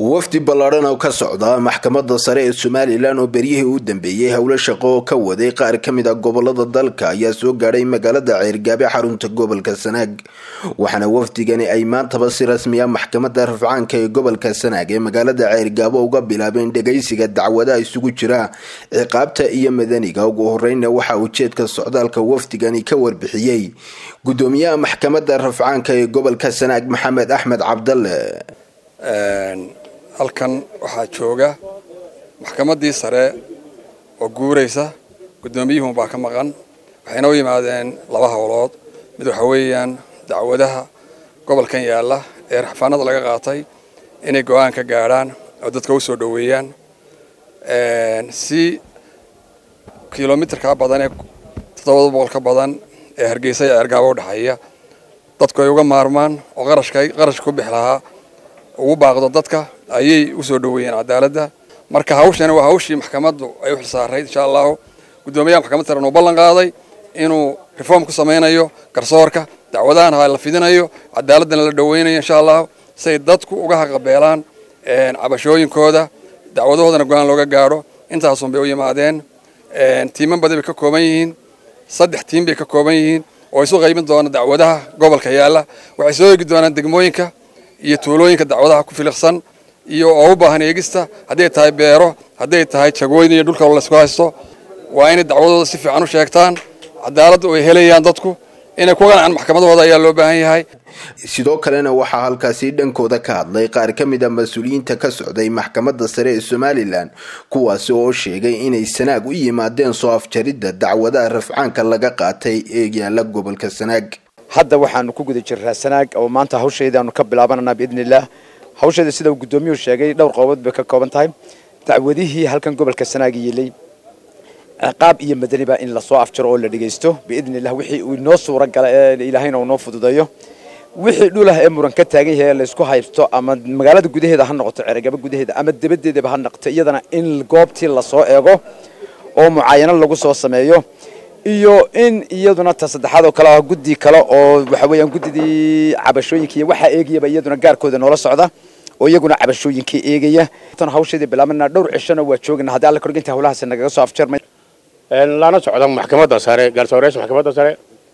wafdi ballaaran oo ka socda maxkamadda sare ee Somaliland oo beriyihii u dambeeyay hawlo shaqo ka waday qaar ka mid ah gobolada dalka ayaa soo gaaray magaalada Ceergaabe xarunta gobolka Sanaag waxaana wafdigani ay maantaba si rasmi ah maxkamadda rafcaanka ee gobolka Sanaag ee magaalada Ceergaabe uga bilaabeen dhageysiga dacwadaha isugu jira ciqaabta iyo madaniga ugu horreyn waxa ujeedka socdaalka wafdigani ka warbixiyay gudoomiyaha maxkamadda rafcaanka ee gobolka Sanaag Maxamed Axmed Cabdalle halkan waxaa jooga maxkamaddii sare oo guuraysa gudoomiyuhu baa ka maqan waxayna u yimaadeen laba hawlood mid waxa weeyaan dacwadaha gobolkan yaala ee raxfaanada laga qaatay inay go'aan ka gaaraan oo dadka u soo dhaweeyaan si kiiloomitirka badan ee 700 ka badan ee Hargeysa iyo Ceergaabe u dhaxaya dadku ay uga maarmaan oo qarash ku bixlaha ugu baaqdo dadka ayay u soo dhaweeyeen cadaaladda marka hawshan waa hawshii maxkamaddu ay u xilsaaray insha Allah gudoomiyaha maxkamadda sare oo ballan qaaday inuu reform ku sameeyo garsoorka dacwadaha la fidinayo cadaaladana la dhaweynayo insha Allah say dadku uga haqabeelaan cabashooyinkooda dacwadahoodana go'aan looga gaaro intaas oo bay u yimaadeen tiiman badan ka kooban yihiin 3 tiim bay ka kooban yihiin oo isu qaybin doona dacwadaha gobolka yaala waxay soo eegi doonaan degmooyinka iyo tuulooyinka dacwadaha ku filaqsan iyo oo u baahan eegista haday tahay beero haday tahay jagooyin iyo dhulka la isku haysto waa in dacwadooda si fiican u sheegtaan cadaalad oo ay helayaan dadku inay ku qanacaan maxkamadooda ayaa loo baahan yahay sidoo kalena waxa halkaasi dhankooda ka hadlay qaar ka mid ah mas'uuliyiinta ka socday maxkamadda sare ee Somaliland kuwaas oo sheegay inay Sanaag u yimaadeen soo afjaridda dacwadaha rafcaanka laga qaatay ee yaala gobolka Sanaag hadda waxaan ku guda jiraa Sanaag oo maanta hawsheedaanu ka bilaabanana biidnillah hawsheeda sida gudoomiyuhu sheegay dhowr qodob bay ka kooban tahay dacwadihii halkan gobolka Sanaag yeelay ciqaab iyo madaniba in la soo afjaro oo la dhageysto biidnillah wixii uu noo suura galay ilaahayna uu noo fududeeyo wixii dhulaha ee muran ka taagay ee la isku haysto ama magaalada gudaheeda ha noqoto Ceergaabe gudaheeda ama dibadeeda ha noqoto iyadana in goobtii la soo eego oo mucaayano lagu soo sameeyo iyo in iyaduna tasaddexaad oo kala guddi kale oo waxa weeyaan guddidii cabashooyinkii waxa eegayba iyaduna gaarkooda noola socda oo iyaguna cabashooyinkii eegaya tan hawsheeda bilaabana dhowr cishana waa joogna hadii alla korginta hawlahaas naga soo afjarmay lana socda maxkamadda sare garsooreys maxkamadda sare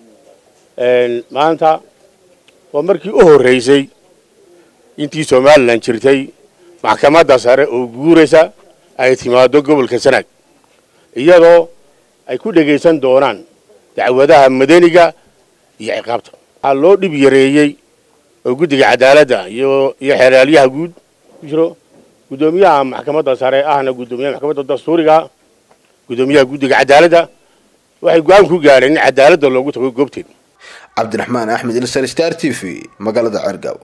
maanta waa markii u horeysay intii Somaliland jirtay maxkamadda sare oo guuraysa ay timaado gobolka Sanaag iyadoo ay ku dhageysan doonaan dacwadaha madaniga iyo ciqaabta loo dhib yareeyay oo guddiga cadaaladda iyo xeeralyaha guud jiro gudoomiyaha maxkamadda sare ahna gudoomiyaha maxkamadda dastuuriga gudoomiyaha guddiga cadaaladda waxay go'aan ku gaareen in cadaaladda loogu tago goobteeda Cabdiraxmaan Axmed Star TV magaalada Ceergaabe